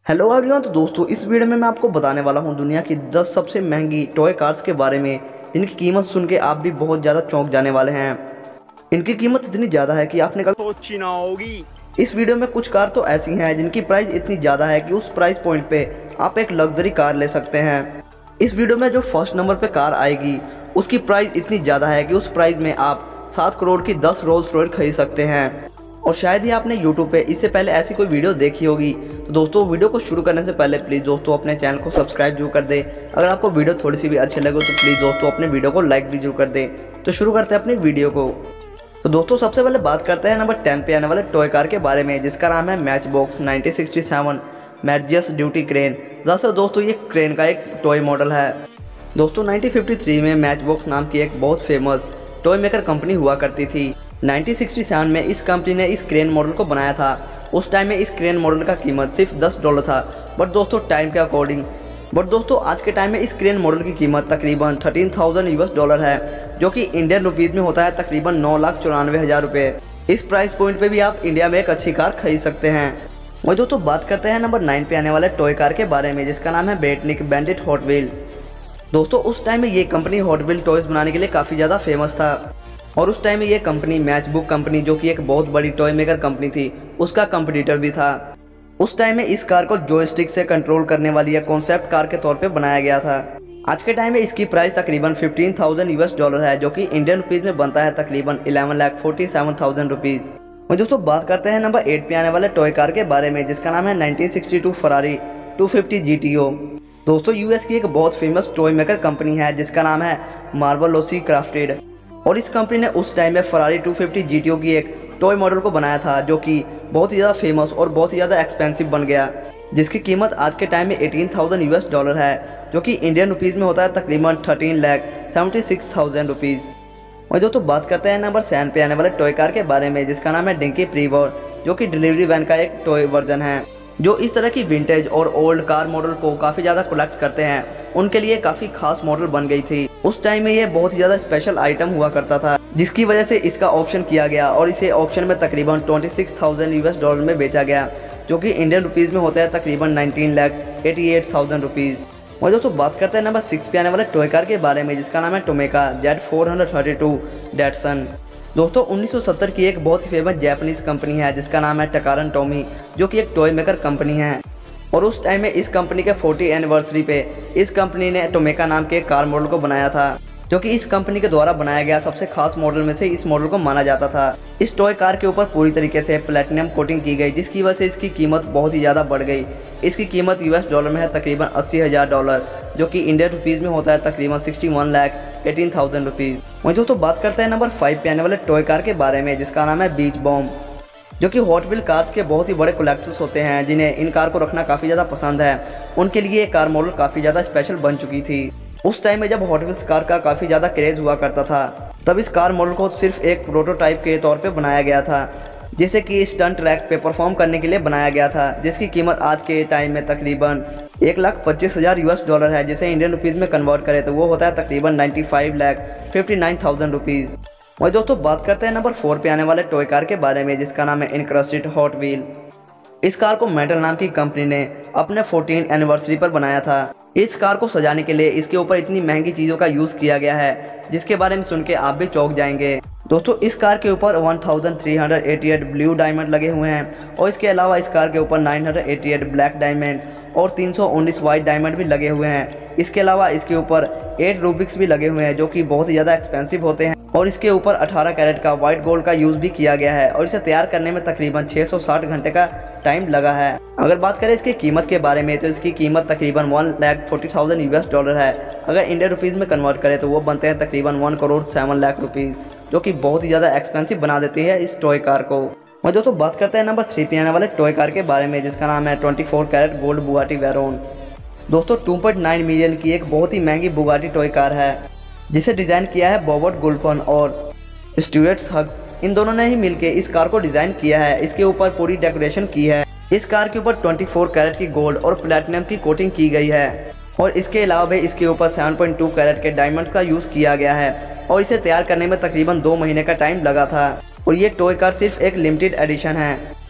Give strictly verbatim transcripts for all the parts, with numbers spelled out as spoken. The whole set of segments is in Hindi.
Hello everyone. तो दोस्तों इस वीडियो में मैं आपको बताने वाला हूं दुनिया की दस सबसे महंगी टॉय कार्स के बारे में, जिनकी कीमत सुन के आप भी बहुत ज़्यादा चौंक जाने वाले हैं। इनकी कीमत इतनी ज़्यादा है कि आपने कभी सोची ना होगी। इस वीडियो में कुछ कार तो ऐसी हैं जिनकी प्राइस इतनी ज़्यादा है कि उस प्राइस पॉइंट पे आप एक लग्जरी कार ले सकते हैं। इस वीडियो में जो फर्स्ट नंबर पे कार आएगी उसकी प्राइस इतनी ज़्यादा है कि उस प्राइस में आप सात करोड़ की दस रोल्स रॉयस खरीद सकते हैं। और शायद ही आपने यूट्यूब पे इससे पहले ऐसी कोई वीडियो देखी होगी। तो दोस्तों वीडियो को शुरू करने से पहले प्लीज़ दोस्तों अपने चैनल को सब्सक्राइब जरूर कर दें। अगर आपको वीडियो थोड़ी सी भी अच्छी लगे तो प्लीज़ दोस्तों अपने वीडियो को लाइक भी जरूर कर दें। तो शुरू करते हैं अपनी वीडियो को। तो दोस्तों सबसे पहले बात करते हैं नंबर टेन पे आने वाले टॉय कार के बारे में, जिसका नाम है Matchbox nineteen sixty seven Magirus Deutz crane. दरअसल दोस्तों ये क्रेन का एक टॉय मॉडल है। दोस्तों नाइनटीन फिफ्टी थ्री में मैच बॉक्स नाम की एक बहुत फेमस टॉय मेकर कंपनी हुआ करती थी। नाइनटीन सिक्सटी सेवन में इस कंपनी ने इस क्रेन मॉडल को बनाया था। उस टाइम में इस क्रेन मॉडल का कीमत सिर्फ दस डॉलर था। बट दोस्तों टाइम के अकॉर्डिंग बट दोस्तों आज के टाइम में इस क्रेन मॉडल की कीमत तकरीबन थर्टीन थाउजेंड यूएस डॉलर है, जो कि इंडियन रुपीज़ में होता है तकरीबन नौ लाख चौरानवे हज़ार रुपये। इस प्राइस पॉइंट पे भी आप इंडिया में एक अच्छी कार खरीद सकते हैं। वही दोस्तों बात करते हैं नंबर नाइन पे आने वाले टॉय कार के बारे में, जिसका नाम है बेटनिक बैंडिट हॉट व्हील। दोस्तों उस टाइम में ये कंपनी हॉट व्हील टॉयज बनाने के लिए काफ़ी ज़्यादा फेमस था। और उस टाइम में ये कंपनी मैच बुक कंपनी, जो कि एक बहुत बड़ी टॉय मेकर कंपनी थी, उसका कंपटीटर भी था। उस टाइम में इस कार को जॉयस्टिक से कंट्रोल करने वाली या कॉन्सेप्ट कार के तौर पे बनाया गया था। आज के टाइम में इसकी प्राइस तकरीबन फिफ्टीन थाउजेंड यूएस डॉलर है, जो कि इंडियन रुपीज़ में बनता है तकरीबन eleven lakh forty seven thousand rupees. और दोस्तों बात करते हैं नंबर एट पे आने वाले टॉय कार के बारे में, जिसका नाम है nineteen sixty two Ferrari two fifty G T O. दोस्तों यूएस की एक बहुत फेमस टॉय मेकर कंपनी है जिसका नाम है मार्वलोसी क्राफ्टेड। और इस कंपनी ने उस टाइम में Ferrari two fifty G T O की एक टॉय मॉडल को बनाया था, जो कि बहुत ही ज़्यादा फेमस और बहुत ही ज़्यादा एक्सपेंसिव बन गया, जिसकी कीमत आज के टाइम में एटीन थाउजेंड यूएस डॉलर है, जो कि इंडियन रुपीज़ में होता है तकरीबन thirteen lakh seventy six thousand rupees. और दोस्तों बात करते हैं नंबर सेवन पे आने वाले टॉय कार के बारे में, जिसका नाम है डिंकी प्रीवॉर, जो कि डिलीवरी वैन का एक टॉय वर्जन है। जो इस तरह की विंटेज और ओल्ड कार मॉडल को काफ़ी ज़्यादा कलेक्ट करते हैं, उनके लिए काफ़ी खास मॉडल बन गई थी। उस टाइम में ये बहुत ही ज़्यादा स्पेशल आइटम हुआ करता था, जिसकी वजह से इसका ऑक्शन किया गया और इसे ऑक्शन में तकरीबन twenty six thousand US dollar में बेचा गया, जो कि इंडियन रुपीज़ में होता है तकरीबन nineteen lakh eighty eight thousand rupees. और दोस्तों बात करते हैं नंबर सिक्स पे आने वाले टॉय कार के बारे में, जिसका नाम है Tomica Z four hundred thirty two Datsun. दोस्तों उन्नीस सौ सत्तर की एक बहुत ही फेमस जापानीज कंपनी है जिसका नाम है टकारन टोमी, जो कि एक टॉय मेकर कंपनी है। और उस टाइम में इस कंपनी के फोर्टी एनिवर्सरी पे इस कंपनी ने टोमेका नाम के कार मॉडल को बनाया था, जो कि इस कंपनी के द्वारा बनाया गया सबसे खास मॉडल में से इस मॉडल को माना जाता था। इस टॉय कार के ऊपर पूरी तरीके से प्लेटिनम कोटिंग की गई, जिसकी वजह से इसकी कीमत बहुत ही ज़्यादा बढ़ गई। इसकी कीमत यूएस डॉलर में है तकरीबन अस्सी हज़ार डॉलर, जो कि इंडियन रुपीज़ में होता है तकरीबन sixty one lakh eighteen thousand rupees. वहीं दोस्तों बात करते हैं नंबर फाइव पे आने वाले टॉय कार के बारे में, जिसका नाम है बीच बॉम्ब, जो कि हॉट व्हील कार्स के बहुत ही बड़े कलेक्टर्स होते हैं, जिन्हें इन कार को रखना काफ़ी ज़्यादा पसंद है। उनके लिए ये कार मॉडल काफ़ी ज़्यादा स्पेशल बन चुकी थी। उस टाइम में जब हॉट व्हील्स कार का काफ़ी ज़्यादा क्रेज़ हुआ करता था, तब इस कार मॉडल को सिर्फ एक प्रोटोटाइप के तौर पे बनाया गया था, जिसे कि स्टंट ट्रैक पे परफॉर्म करने के लिए बनाया गया था, जिसकी कीमत आज के टाइम में तकरीबन एक लाख पच्चीस हज़ार यूएस डॉलर है। जिसे इंडियन रुपीज़ में कन्वर्ट करें तो वो होता है तकरीबन ninety five lakh fifty nine thousand rupees. और दोस्तों बात करते हैं नंबर फोर पे आने वाले टॉय कार के बारे में, जिसका नाम है इनक्रस्टेड हॉट व्हील। इस कार को मेटल नाम की कंपनी ने अपने फोर्टीन एनिवर्सरी पर बनाया था। इस कार को सजाने के लिए इसके ऊपर इतनी महंगी चीज़ों का यूज़ किया गया है, जिसके बारे में सुन के आप भी चौंक जाएंगे। दोस्तों इस कार के ऊपर one thousand three hundred eighty eight blue diamond लगे हुए हैं, और इसके अलावा इस कार के ऊपर nine hundred eighty eight black diamond और तीन सौ उन्नीस वाइट डायमंड भी लगे हुए हैं। इसके अलावा इसके ऊपर एट रूबिक्स भी लगे हुए हैं, जो कि बहुत ही ज़्यादा एक्सपेंसिव होते हैं। और इसके ऊपर अठारह कैरेट का वाइट गोल्ड का यूज़ भी किया गया है, और इसे तैयार करने में तकरीबन छह सौ साठ घंटे का टाइम लगा है। अगर बात करें इसकी कीमत के बारे में, तो इसकी कीमत तकरीबन one lakh forty thousand US dollar है। अगर इंडियन रुपीज़ में कन्वर्ट करें तो वो बनते हैं तकरीबन one crore seven lakh rupees, जो कि बहुत ही ज़्यादा एक्सपेंसिव बना देती है इस टॉय कार को। और दोस्तों बात करते हैं नंबर थ्री पे आने वाले टॉय कार के बारे में, जिसका नाम है twenty four carat gold Bugatti Veyron. दोस्तों टू पॉइंट नाइन मिलियन की एक बहुत ही महंगी बुगाटी टॉय कार है, जिसे डिज़ाइन किया है बॉबर्ट गुल्फन और स्टुअर्ट हग्स। इन दोनों ने ही मिलकर इस कार को डिज़ाइन किया है। इसके ऊपर पूरी डेकोरेशन की है। इस कार के ऊपर ट्वेंटी फोर कैरेट की गोल्ड और प्लेटिनम की कोटिंग की गई है, और इसके अलावा भी इसके ऊपर सेवन पॉइंट टू कैरेट के डायमंड का यूज़ किया गया है, और इसे तैयार करने में तकरीबन दो महीने का टाइम लगा था। और ये टॉय कार सिर्फ एक लिमिटेड एडिशन है।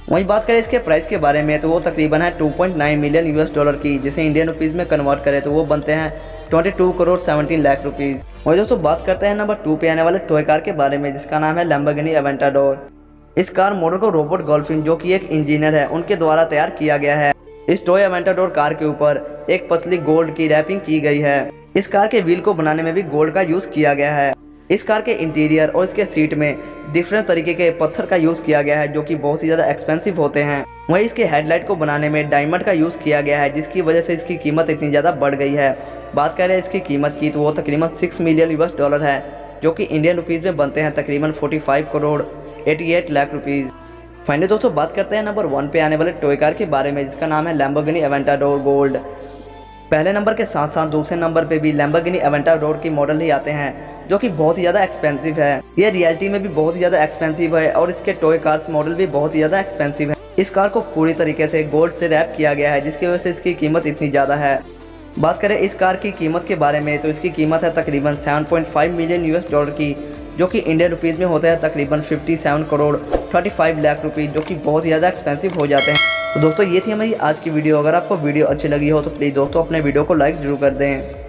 वहीं बात करें इसके प्राइस के बारे में तो वो तकरीबन है two point nine million US dollar की, जिसे इंडियन रुपीज़ में कन्वर्ट करें तो वो बनते हैं बाईस करोड़ सत्रह लाख रुपीज़। और दोस्तों बात करते हैं नंबर टू पे आने वाले टॉय कार के बारे में, जिसका नाम है लैम्बोर्गिनी अवेंटाडोर। इस कार मॉडल को रॉबर्ट गोल्फिन, जो कि एक इंजीनियर है, उनके द्वारा तैयार किया गया है। इस टॉय अवेंटाडोर कार के ऊपर एक पतली गोल्ड की रैपिंग की गई है। इस कार के व्हील को बनाने में भी गोल्ड का यूज किया गया है। इस कार के इंटीरियर और इसके सीट में डिफरेंट तरीके के पत्थर का यूज किया गया है, जो कि बहुत ही ज़्यादा एक्सपेंसिव होते हैं। वहीं इसके हेडलाइट को बनाने में डायमंड का यूज किया गया है, जिसकी वजह से इसकी कीमत इतनी ज़्यादा बढ़ गई है। बात करें इसकी कीमत की तो वो तकरीबन सिक्स मिलियन यूएस डॉलर है, जो कि इंडियन रुपीज़ में बनते हैं तकरीबन पैंतालीस करोड़ अट्ठासी लाख रुपीज़। फाइनली दोस्तों बात करते हैं नंबर वन पे आने वाले टॉय कार के बारे में, जिसका नाम है लैम्बोर्गिनी अवेंटाडोर गोल्ड। पहले नंबर के साथ साथ दूसरे नंबर पे भी लैम्बोर्गिनी अवेंटाडोर की मॉडल ही आते हैं, जो कि बहुत ही ज़्यादा एक्सपेंसिव है। ये रियलिटी में भी बहुत ही ज़्यादा एक्सपेंसिव है और इसके टॉय कार्स मॉडल भी बहुत ही ज़्यादा एक्सपेंसिव है। इस कार को पूरी तरीके से गोल्ड से रैप किया गया है, जिसकी वजह से इसकी कीमत इतनी ज़्यादा है। बात करें इस कार की कीमत के बारे में तो इसकी कीमत है तकरीबन सात पॉइंट पाँच मिलियन यूएस डॉलर की, जो कि इंडियन रुपीज़ में होता है तकरीबन सत्तावन करोड़ पैंतीस लाख रुपीज़, जो कि बहुत ही ज़्यादा एक्सपेंसिव हो जाते हैं। तो दोस्तों ये थी हमारी आज की वीडियो। अगर आपको वीडियो अच्छी लगी हो तो प्लीज़ दोस्तों अपने वीडियो को लाइक जरूर कर दें।